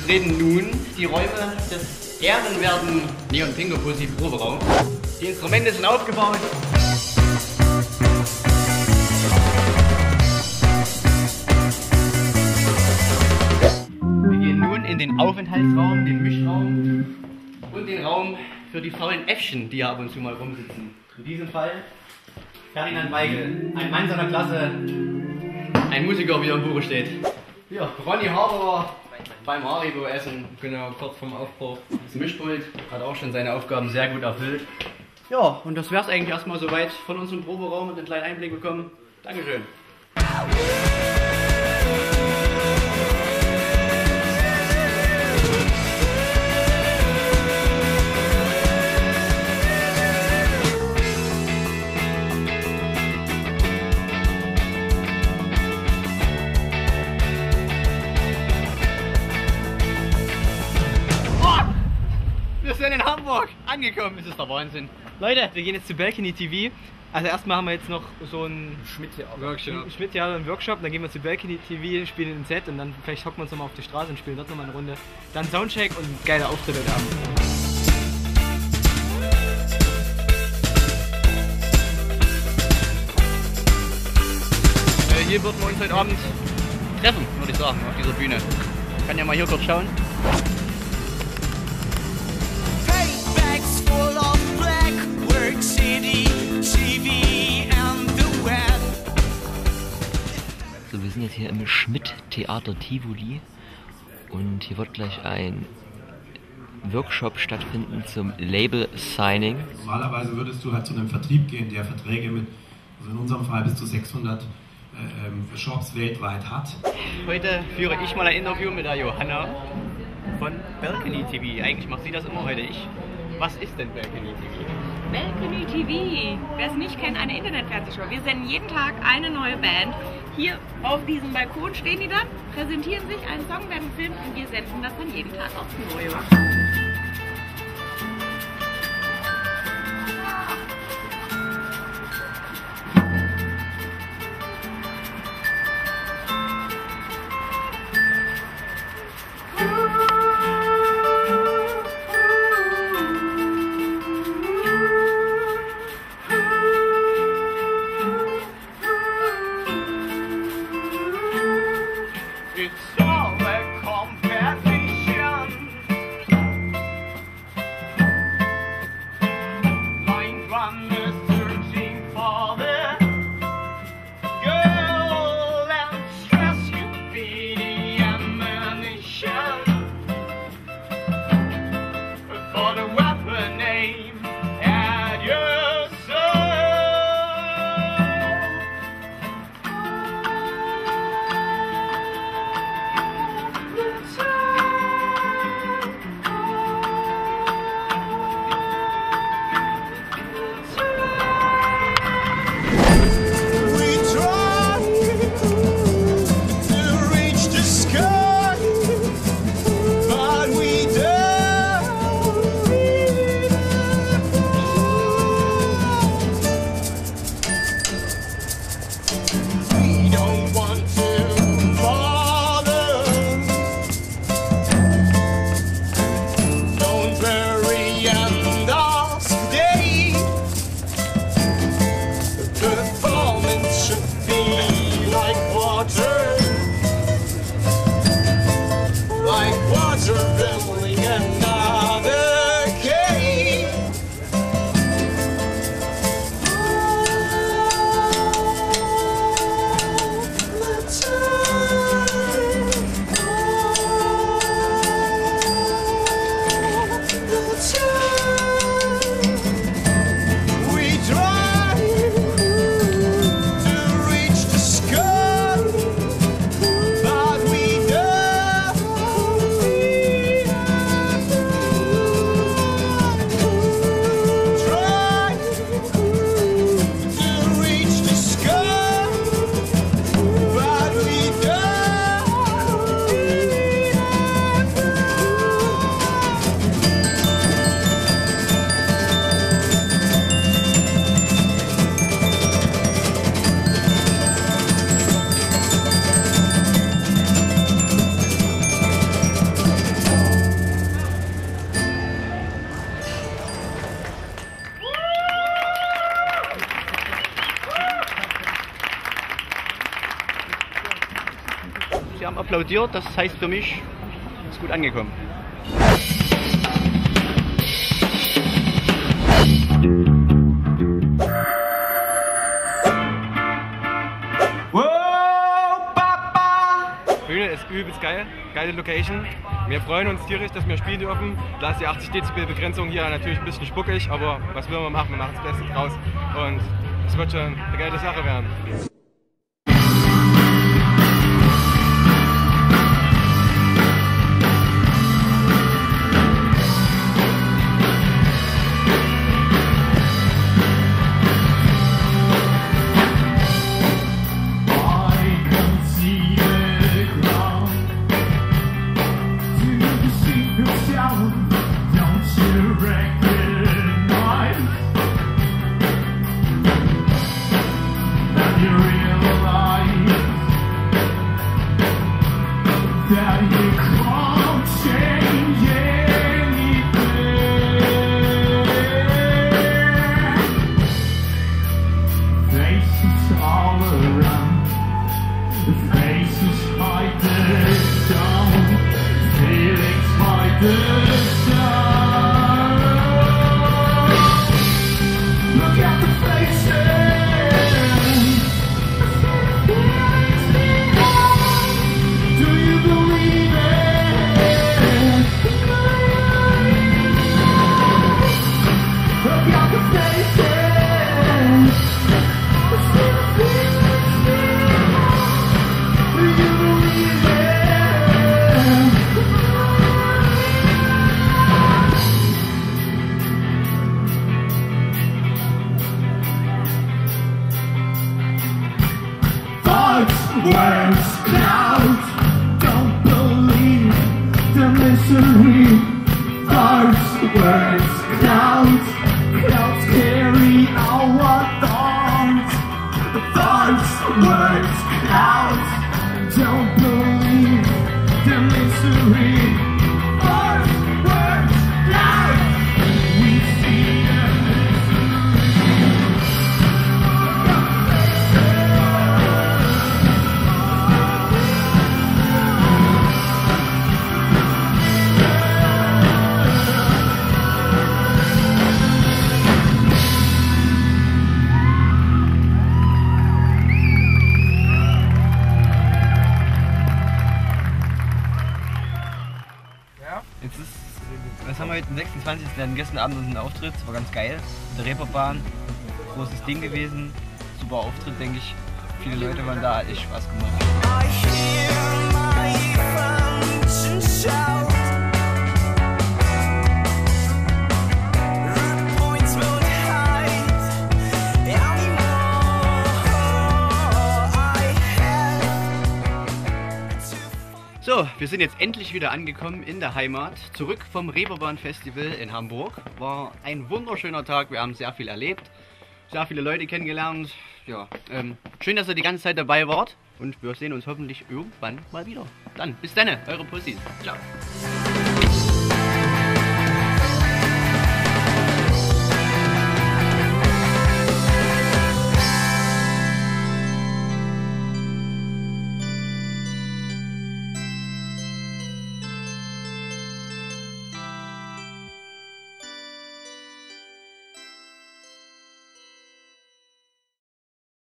betreten nun die Räume des ehrenwerten Neon Pingo Pussy Proberaums. Die Instrumente sind aufgebaut. Wir gehen nun in den Aufenthaltsraum, den Mischraum und den Raum für die faulen Äffchen, die hier ab und zu mal rumsitzen. In diesem Fall Ferdinand Weigel, ein Mann seiner Klasse, ein Musiker, wie er im Buche steht. Ja, Ronny Haberer beim Haribo essen, genau, kurz vorm Aufbruch. Das Mischpult hat auch schon seine Aufgaben sehr gut erfüllt. Ja, und das wär's eigentlich erstmal soweit von unserem Proberaum und einen kleinen Einblick bekommen. Dankeschön. Wir sind in Hamburg angekommen, das ist der Wahnsinn. Leute, wir gehen jetzt zu Balcony TV. Also erstmal haben wir jetzt noch so einen Schmidt-Theater, einen Workshop, dann gehen wir zu Balcony TV, spielen ein Set und dann vielleicht hocken wir uns nochmal auf die Straße und spielen dort nochmal eine Runde. Dann Soundcheck und geile Auftritte heute Abend. Hier würden wir uns heute Abend treffen, würde ich sagen, auf dieser Bühne. Ich kann ja mal hier kurz schauen. So, wir sind jetzt hier im Schmidt-Theater Tivoli und hier wird gleich ein Workshop stattfinden zum Label-Signing. Normalerweise würdest du halt zu einem Vertrieb gehen, der Verträge mit, also in unserem Fall bis zu 600 Shops weltweit hat. Heute führe ich mal ein Interview mit der Johanna von Balcony TV. Eigentlich macht sie das immer, heute ich. Was ist denn Balcony TV? Balcony TV, wer es nicht kennt, eine Internetfernsehshow. Wir senden jeden Tag eine neue Band. Hier auf diesem Balkon stehen die dann, präsentieren sich einen Song, werden gefilmt und wir senden das dann jeden Tag aufs Neue. Sie haben applaudiert, das heißt für mich, ist gut angekommen. Bühne ist übelst geil, geile Location. Wir freuen uns tierisch, dass wir spielen dürfen. Da ist die 80 Dezibel Begrenzung hier natürlich ein bisschen spuckig, aber was will man machen? Wir machen das Beste draus und es wird schon eine geile Sache werden. Words, clouds, don't believe the misery. Words, clouds, clouds carry our thoughts. Words, clouds, don't believe the misery. Words, clouds, we see the Was haben wir heute? Den 26. Wir hatten gestern Abend unseren Auftritt, das war ganz geil. Der Reeperbahn, großes Ding gewesen, super Auftritt, denke ich. Viele Leute waren da, hat echt Spaß gemacht. So, wir sind jetzt endlich wieder angekommen in der Heimat, zurück vom Reeperbahn Festival in Hamburg. War ein wunderschöner Tag, wir haben sehr viel erlebt, sehr viele Leute kennengelernt. Ja, schön, dass ihr die ganze Zeit dabei wart und wir sehen uns hoffentlich irgendwann mal wieder. Dann, bis dann, eure Pussys. Ciao.